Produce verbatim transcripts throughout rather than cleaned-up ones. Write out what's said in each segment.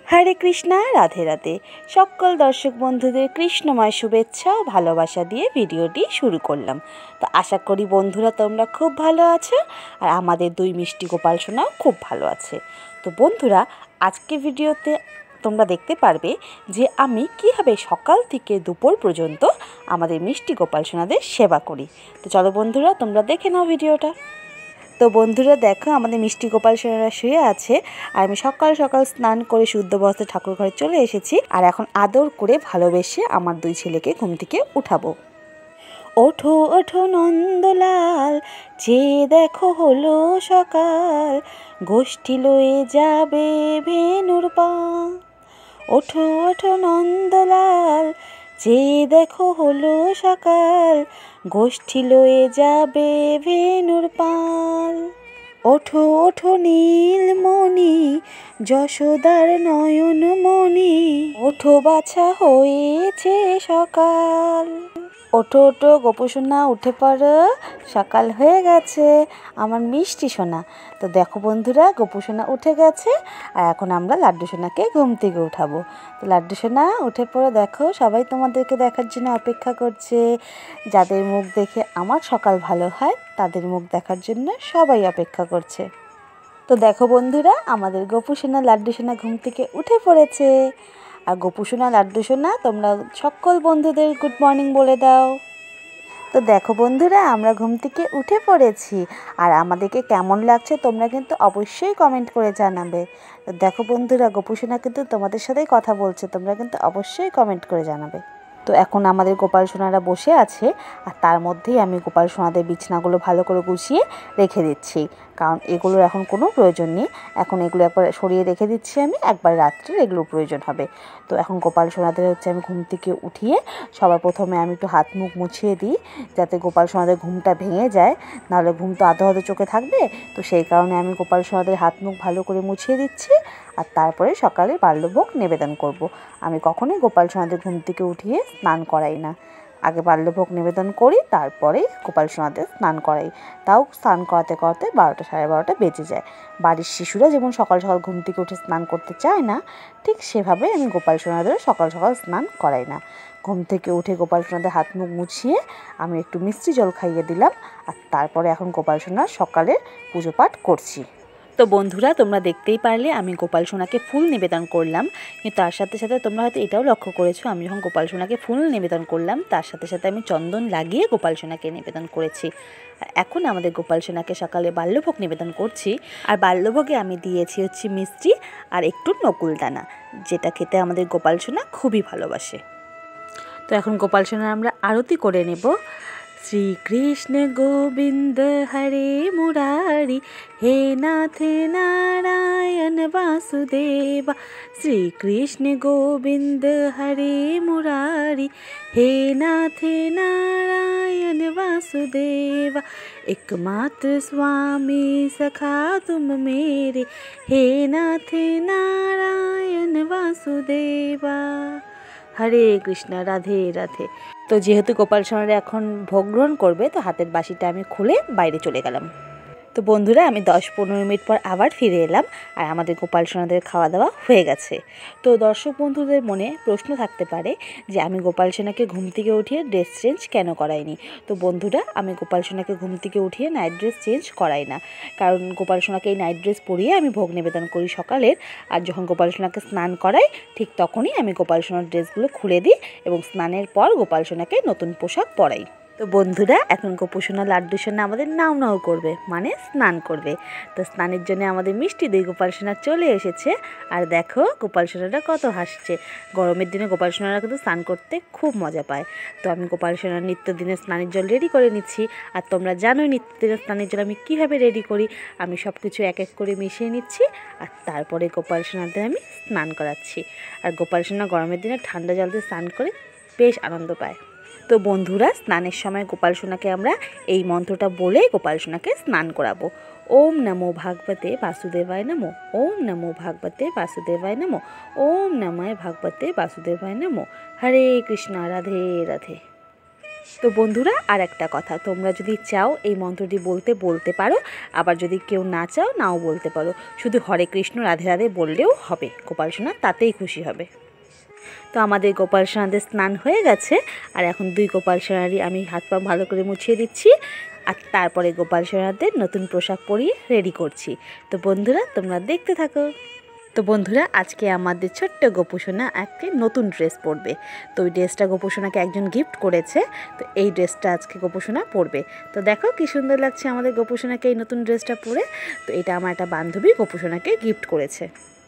হরে কৃষ্ণা, রাধে রাধে। সকল দর্শক বন্ধুদের কৃষ্ণময় শুভেচ্ছা ও ভালোবাসা দিয়ে ভিডিওটি শুরু করলাম। তো আশা করি বন্ধুরা তোমরা খুব ভালো আছো, আর আমাদের দুই মিষ্টি গোপাল সোনাও খুব ভালো আছে। তো বন্ধুরা, আজকে ভিডিওতে তোমরা দেখতে পারবে যে আমি কীভাবে সকাল থেকে দুপুর পর্যন্ত আমাদের মিষ্টি গোপাল সোনাদের সেবা করি। তো চলো বন্ধুরা, তোমরা দেখে নাও ভিডিওটা। তো বন্ধুরা দেখো, আমাদের মিষ্টি গোপাল সোনারা শুয়ে আছে, আর আমি সকাল সকাল স্নান করে শুদ্ধ বস্ত্রে ঠাকুর ঘরে চলে এসেছি, আর এখন আদর করে ভালোবেসে আমার দুই ছেলেকে ঘুম থেকে উঠাবো। ওঠো ওঠো নন্দলাল, যে দেখো হলো সকাল, গোষ্ঠী লয়ে যাবে ভেনুর পা। ওঠো ওঠো নন্দলাল, যে দেখো হলো সকাল, গোষ্ঠী লয়ে যাবে ভেনুর পাল। ওঠো ওঠো নীলমণি, যশোদার নয়নমণি, ওঠো বাছা হয়েছে সকাল। ওঠো ওঠো গোপু সোনা, উঠে পড়ো, সকাল হয়ে গেছে আমার মিষ্টি সোনা। তো দেখো বন্ধুরা, গোপু সোনা উঠে গেছে, আর এখন আমরা লাড্ডু সোনাকে ঘুম থেকে উঠাবো। তো লাড্ডু সোনা উঠে পড়ে, দেখো সবাই তোমাদেরকে দেখার জন্য অপেক্ষা করছে। যাদের মুখ দেখে আমার সকাল ভালো হয়, তাদের মুখ দেখার জন্য সবাই অপেক্ষা করছে। তো দেখো বন্ধুরা, আমাদের গোপু সোনা লাড্ডু সোনা ঘুম থেকে উঠে পড়েছে। আর গোপু সোনা লাড্ডু সোনা, তোমরা সকল বন্ধুদের গুড মর্নিং বলে দাও। তো দেখো বন্ধুরা, আমরা ঘুম থেকে উঠে পড়েছি, আর আমাদেরকে কেমন লাগছে তোমরা কিন্তু অবশ্যই কমেন্ট করে জানাবে। তো দেখো বন্ধুরা, গোপু সোনা কিন্তু তোমাদের সাথেই কথা বলছে, তোমরা কিন্তু অবশ্যই কমেন্ট করে জানাবে। তো এখন আমাদের গোপাল সোনারা বসে আছে, আর তার মধ্যেই আমি গোপাল সোনাদের বিছানাগুলো ভালো করে গুছিয়ে রেখে দিচ্ছি, কারণ এগুলোর এখন কোনো প্রয়োজন নেই। এখন এগুলো একবার সরিয়ে রেখে দিচ্ছি আমি, একবার রাত্রে এগুলোর প্রয়োজন হবে। তো এখন গোপাল সোনাদের হচ্ছে আমি ঘুম থেকে উঠিয়ে সবার প্রথমে আমি একটু হাত মুখ মুছিয়ে দিই, যাতে গোপাল সোনাদের ঘুমটা ভেঙে যায়, নাহলে ঘুম তো আধো আধো চোখে থাকবে। তো সেই কারণে আমি গোপাল সোনাদের হাত মুখ ভালো করে মুছিয়ে দিচ্ছি, আর তারপরে সকালে বাল্যভোগ নিবেদন করব। আমি কখনোই গোপাল সোনাদের ঘুম থেকে উঠিয়ে স্নান করাই না, আগে বাল্যভোগ নিবেদন করি, তারপরে গোপাল সোনাদের স্নান করাই। তাও স্নান করাতে করাতে বারোটা সাড়ে বারোটা বেজে যায়। বাড়ির শিশুরা যেমন সকাল সকাল ঘুম থেকে উঠে স্নান করতে চায় না, ঠিক সেভাবে আমি গোপাল সোনাদের সকাল সকাল স্নান করাই না। ঘুম থেকে উঠে গোপাল সোনাদের হাত মুখ মুছিয়ে আমি একটু মিষ্টি জল খাইয়ে দিলাম, আর তারপরে এখন গোপাল সোনার সকালে পুজো পাঠ করছি। তো বন্ধুরা, তোমরা দেখতেই পারলে আমি গোপাল সোনাকে ফুল নিবেদন করলাম, কিন্তু তার সাথে সাথে তোমরা হয়তো এটাও লক্ষ্য করেছো, আমি যখন গোপাল সোনাকে ফুল নিবেদন করলাম, তার সাথে সাথে আমি চন্দন লাগিয়ে গোপাল সোনাকে নিবেদন করেছি। আর এখন আমাদের গোপাল সোনাকে সকালে বাল্যভোগ নিবেদন করছি, আর বাল্যভোগে আমি দিয়েছি হচ্ছে মিষ্টি আর একটু নকুলদানা, যেটা খেতে আমাদের গোপাল সোনা খুবই ভালোবাসে। তো এখন গোপাল সোনার আমরা আরতি করে নেব। শ্রীকৃষ্ণ গোবিন্দ হরে মুরারি, হে নাথ নারায়ণ বাসুদেবা। শ্রীকৃষ্ণ গোবিন্দ হরে মুরারি, হে নাথ নারায়ণ বাসুদেবা। একমাত্র স্বামী সখা তুম মেরে, হে নাথ নারায়ণ বাসুদেবা। হরে কৃষ্ণ, রাধে রাধে। তো যেহেতু গোপাল সোনারা এখন ভোগ গ্রহণ করবে, তো হাতের বাসিটা আমি খুলে বাইরে চলে গেলাম। তো বন্ধুরা, আমি দশ পনেরো মিনিট পর আবার ফিরে এলাম, আর আমাদের গোপাল সোনাদের খাওয়া দাওয়া হয়ে গেছে। তো দর্শক বন্ধুদের মনে প্রশ্ন থাকতে পারে যে আমি গোপাল সোনাকে ঘুম থেকে উঠিয়ে ড্রেস চেঞ্জ কেন করাইনি। তো বন্ধুরা, আমি গোপাল সোনাকে ঘুম থেকে উঠিয়ে নাইট ড্রেস চেঞ্জ করাই না, কারণ গোপাল সোনাকে এই নাইট ড্রেস পরিয়ে আমি ভোগ নিবেদন করি সকালের, আর যখন গোপাল সোনাকে স্নান করাই ঠিক তখনই আমি গোপাল সোনার ড্রেসগুলো খুলে দিই, এবং স্নানের পর গোপাল সোনাকে নতুন পোশাক পরাই। তো বন্ধুরা, এখন গোপু সোনা লাড্ডু সোনা আমাদের নাও নাও করবে, মানে স্নান করবে। তো স্নানের জন্য আমাদের মিষ্টি দুই গোপাল সোনা চলে এসেছে, আর দেখো গোপাল সোনারা কত হাসছে। গরমের দিনে গোপাল সোনারা কিন্তু স্নান করতে খুব মজা পায়। তো আমি গোপাল সোনার নিত্যদিনের স্নানের জল রেডি করে নিচ্ছি, আর তোমরা জানোই নিত্যদিনের স্নানের জল আমি কীভাবে রেডি করি। আমি সব কিছু এক এক করে মিশিয়ে নিচ্ছি, আর তারপরে গোপাল সোনাদের আমি স্নান করাচ্ছি। আর গোপাল সোনা গরমের দিনে ঠান্ডা জল দিয়ে স্নান করে বেশ আনন্দ পায়। তো বন্ধুরা, স্নানের সময় গোপাল সোনাকে আমরা এই মন্ত্রটা বলে গোপাল সোনাকে স্নান করাবো। ওম নমো ভাগবতে বাসুদেবায় নমো, ওম নমো ভাগবতে বাসুদেবায় নমো, ওম নমঃ ভাগবতে বাসুদেবায় নমো। হরে কৃষ্ণ, রাধে রাধে। তো বন্ধুরা আর একটা কথা, তোমরা যদি চাও এই মন্ত্রটি বলতে বলতে পারো, আবার যদি কেউ না চাও নাও বলতে পারো। শুধু হরে কৃষ্ণ রাধে রাধে বললেও হবে, গোপাল সোনা তাতেই খুশি হবে। তো আমাদের গোপাল সোনাদের স্নান হয়ে গেছে, আর এখন দুই গোপাল সোনারই আমি হাত পা ভালো করে মুছিয়ে দিচ্ছি, আর তারপরে গোপাল সোনাদের নতুন পোশাক পরিয়ে রেডি করছি। তো বন্ধুরা তোমরা দেখতে থাকো। তো বন্ধুরা আজকে আমাদের ছোট্ট গোপু সোনা একটা নতুন ড্রেস পরবে। তো ওই ড্রেসটা গোপু সোনাকে একজন গিফট করেছে, তো এই ড্রেসটা আজকে গোপু সোনা পরবে। তো দেখো কি সুন্দর লাগছে আমাদের গোপু সোনাকে এই নতুন ড্রেসটা পরে। তো এটা আমার একটা বান্ধবী গোপু সোনাকে গিফট করেছে।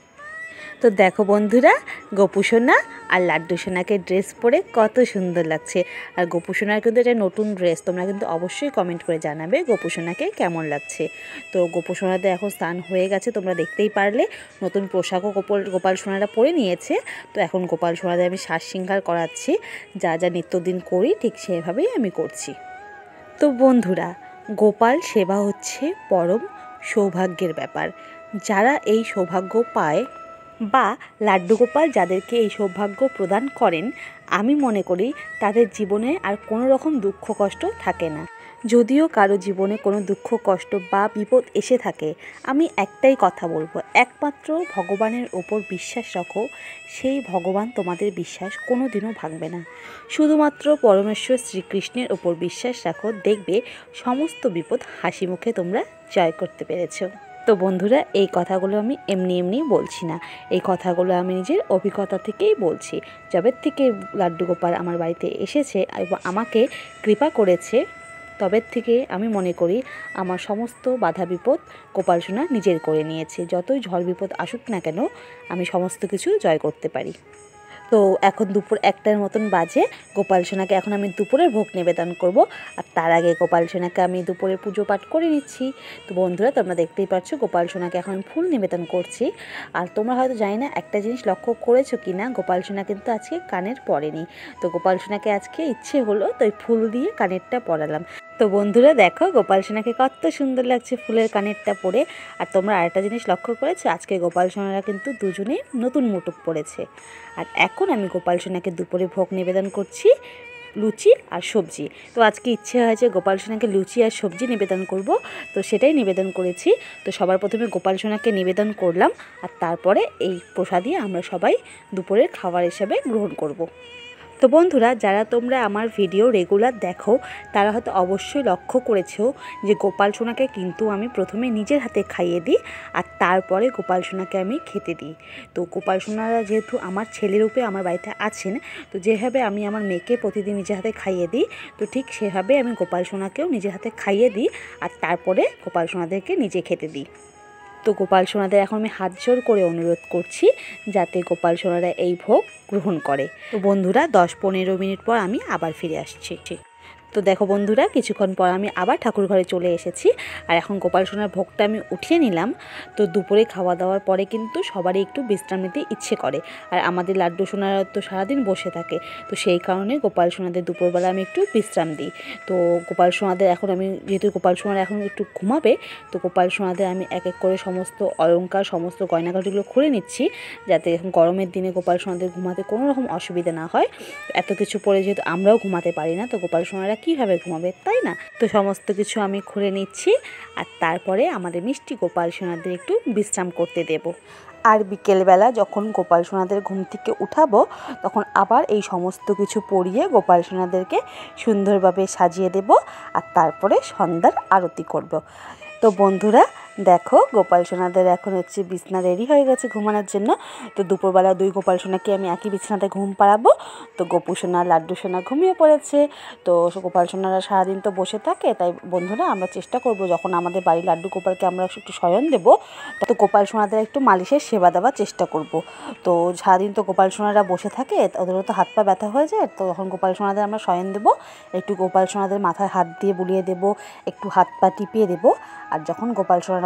তো দেখো বন্ধুরা, গোপু সোনা আর লাড্ডু সোনাকে ড্রেস পরে কত সুন্দর লাগছে। আর গোপু সোনার কিন্তু এটা নতুন ড্রেস, তোমরা কিন্তু অবশ্যই কমেন্ট করে জানাবে গোপু সোনাকে কেমন লাগছে। তো গোপু সোনাদের এখন স্নান হয়ে গেছে, তোমরা দেখতেই পারলে নতুন পোশাকও গোপাল গোপাল সোনারা পরে নিয়েছে। তো এখন গোপাল সোনাদের আমি সাজ শৃঙ্গার করাচ্ছি, যা যা নিত্যদিন করি ঠিক সেভাবেই আমি করছি। তো বন্ধুরা, গোপাল সেবা হচ্ছে পরম সৌভাগ্যের ব্যাপার। যারা এই সৌভাগ্য পায় বা লাড্ডু গোপাল যাদেরকে এই সৌভাগ্য প্রদান করেন, আমি মনে করি তাদের জীবনে আর কোনো রকম দুঃখ কষ্ট থাকে না। যদিও কারো জীবনে কোনো দুঃখ কষ্ট বা বিপদ এসে থাকে, আমি একটাই কথা বলবো, একমাত্র ভগবানের ওপর বিশ্বাস রাখো। সেই ভগবান তোমাদের বিশ্বাস কোনো দিনও ভাঙবে না। শুধুমাত্র পরমেশ্বর শ্রীকৃষ্ণের ওপর বিশ্বাস রাখো, দেখবে সমস্ত বিপদ হাসি মুখে তোমরা জয় করতে পেরেছো। তো বন্ধুরা, এই কথাগুলো আমি এমনি এমনি বলছি না, এই কথাগুলো আমি নিজের অভিজ্ঞতা থেকেই বলছি। যবে থেকে লাড্ডু গোপাল আমার বাড়িতে এসেছে এবং আমাকে কৃপা করেছে, তবে থেকে আমি মনে করি আমার সমস্ত বাধা বিপদ গোপাল সোনা নিজের করে নিয়েছে। যতই ঝড় বিপদ আসুক না কেন, আমি সমস্ত কিছু জয় করতে পারি। তো এখন দুপুর একটার মতন বাজে, গোপাল সোনাকে এখন আমি দুপুরের ভোগ নিবেদন করব, আর তার আগে গোপাল সোনাকে আমি দুপুরে পুজো পাঠ করে নিচ্ছি। তো বন্ধুরা তোমরা দেখতেই পাচ্ছ গোপাল সোনাকে এখন আমি ফুল নিবেদন করছি। আর তোমরা হয়তো জানি না একটা জিনিস লক্ষ্য করেছো কি না, গোপাল সোনা কিন্তু আজকে কানের পরেনি। তো গোপাল সোনাকে আজকে ইচ্ছে হলো তো এই ফুল দিয়ে কানেরটা পরালাম। তো বন্ধুরা দেখো গোপাল সোনাকে কত সুন্দর লাগছে ফুলের কানেরটা পরে। আর তোমরা আরেকটা জিনিস লক্ষ্য করেছো, আজকে গোপাল সোনারা কিন্তু দুজনেই নতুন মুটুক পরেছে। আর এখন আমি গোপাল সোনাকে দুপুরে ভোগ নিবেদন করছি লুচি আর সবজি। তো আজকে ইচ্ছে হয়েছে গোপাল সোনাকে লুচি আর সবজি নিবেদন করব, তো সেটাই নিবেদন করেছি। তো সবার প্রথমে গোপাল সোনাকে নিবেদন করলাম, আর তারপরে এই প্রসাদই আমরা সবাই দুপুরের খাবার হিসেবে গ্রহণ করব। তো বন্ধুরা, যারা তোমরা আমার ভিডিও রেগুলার দেখো তারা হয়তো অবশ্যই লক্ষ্য করেছো যে গোপাল সোনাকে কিন্তু আমি প্রথমে নিজের হাতে খাইয়ে দিই, আর তারপরে গোপাল সোনাকে আমি খেতে দিই। তো গোপাল সোনারা যেহেতু আমার ছেলেরূপে আমার বাড়িতে আছেন, তো যেভাবে আমি আমার মেয়েকে প্রতিদিন নিজের হাতে খাইয়ে দিই, তো ঠিক সেভাবে আমি গোপাল সোনাকেও নিজের হাতে খাইয়ে দিই, আর তারপরে গোপাল সোনাদেরকে নিজে খেতে দিই। তো গোপাল সোনাদের এখন আমি হাত জোর করে অনুরোধ করছি যাতে গোপাল সোনারা এই ভোগ গ্রহণ করে। তো বন্ধুরা, দশ পনেরো মিনিট পর আমি আবার ফিরে আসছি। তো দেখো বন্ধুরা, কিছুক্ষণ পর আমি আবার ঠাকুর ঘরে চলে এসেছি, আর এখন গোপাল সোনার ভোগটা আমি উঠিয়ে নিলাম। তো দুপুরে খাওয়া দাওয়ার পরে কিন্তু সবারই একটু বিশ্রাম নিতে ইচ্ছে করে, আর আমাদের লাড্ডু সোনারা তো সারাদিন বসে থাকে, তো সেই কারণে গোপাল সোনাদের দুপুরবেলা আমি একটু বিশ্রাম দিই। তো গোপাল সোনাদের এখন আমি যেহেতু গোপাল সোনারা এখন একটু ঘুমাবে, তো গোপাল সোনাদের আমি এক এক করে সমস্ত অলংকার সমস্ত গয়নাগাটিগুলো খুলে নিচ্ছি, যাতে এখন গরমের দিনে গোপাল সোনাদের ঘুমাতে কোনো রকম অসুবিধা না হয়। এত কিছু পরে যেহেতু আমরাও ঘুমাতে পারি না, তো গোপাল সোনারা কীভাবে ঘুমাবে, তাই না? তো সমস্ত কিছু আমি খুলে নিচ্ছি, আর তারপরে আমাদের মিষ্টি গোপাল সোনাদের একটু বিশ্রাম করতে দেব। আর বিকেলবেলা যখন গোপাল সোনাদের ঘুম থেকে উঠাবো, তখন আবার এই সমস্ত কিছু পরিয়ে গোপাল সোনাদেরকে সুন্দরভাবে সাজিয়ে দেব, আর তারপরে সন্ধ্যার আরতি করব। তো বন্ধুরা দেখো, গোপাল সোনাদের এখন হচ্ছে বিছনা রেডি হয়ে গেছে ঘুমানোর জন্য। তো দুপুরবেলা দুই গোপাল সোনাকে আমি একই বিছানাতে ঘুম পাড়াবো। তো গোপু সোনা লাড্ডু সোনা ঘুমিয়ে পড়েছে। তো গোপাল সোনারা সারাদিন তো বসে থাকে, তাই বন্ধুরা আমরা চেষ্টা করব যখন আমাদের বাড়ির লাড্ডু গোপালকে আমরা একটু শয়ন দেবো, তো গোপাল সোনাদের একটু মালিশের সেবা দেওয়ার চেষ্টা করব। তো সারাদিন তো গোপাল সোনারা বসে থাকে, ওদেরও তো হাত পা ব্যথা হয়ে যায়, তো যখন গোপাল সোনাদের আমরা শয়ন দেবো, একটু গোপাল সোনাদের মাথায় হাত দিয়ে বুলিয়ে দেবো, একটু হাত পা টিপিয়ে দেবো। আর যখন গোপাল সোনারা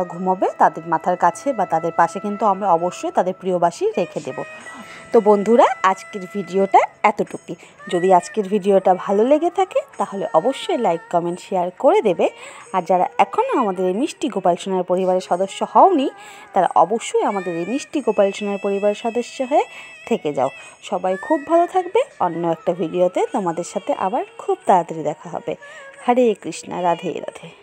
যারা ঘুমোবে তাদের মাথার কাছে বা তাদের পাশে কিন্তু আমরা অবশ্যই তাদের প্রিয়বাসী রেখে দেব। তো বন্ধুরা, আজকের ভিডিওটা এতটুকুই। যদি আজকের ভিডিওটা ভালো লেগে থাকে তাহলে অবশ্যই লাইক কমেন্ট শেয়ার করে দেবে। আর যারা এখনও আমাদের এই মিষ্টি গোপাল সোনার পরিবারের সদস্য হওনি তারা অবশ্যই আমাদের এই মিষ্টি গোপাল সোনার পরিবারের সদস্য হয়ে থেকে যাও। সবাই খুব ভালো থাকবে। অন্য একটা ভিডিওতে তোমাদের সাথে আবার খুব তাড়াতাড়ি দেখা হবে। হরে কৃষ্ণা, রাধে রাধে।